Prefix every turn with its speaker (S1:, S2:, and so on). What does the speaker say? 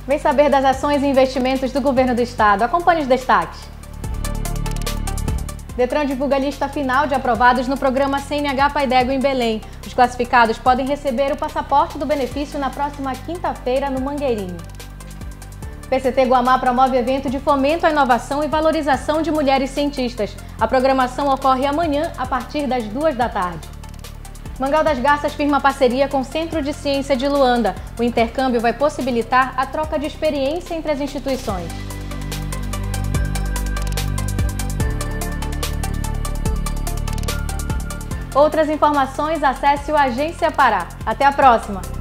S1: Vem saber das ações e investimentos do Governo do Estado. Acompanhe os destaques. Detran divulga a lista final de aprovados no programa CNH Pai d'Égua em Belém. Os classificados podem receber o passaporte do benefício na próxima quinta-feira no Mangueirinho. PCT Guamá promove evento de fomento à inovação e valorização de mulheres cientistas. A programação ocorre amanhã, a partir das 2 da tarde. Mangal das Garças firma parceria com o Centro de Ciência de Luanda. O intercâmbio vai possibilitar a troca de experiência entre as instituições. Outras informações, acesse o Agência Pará. Até a próxima!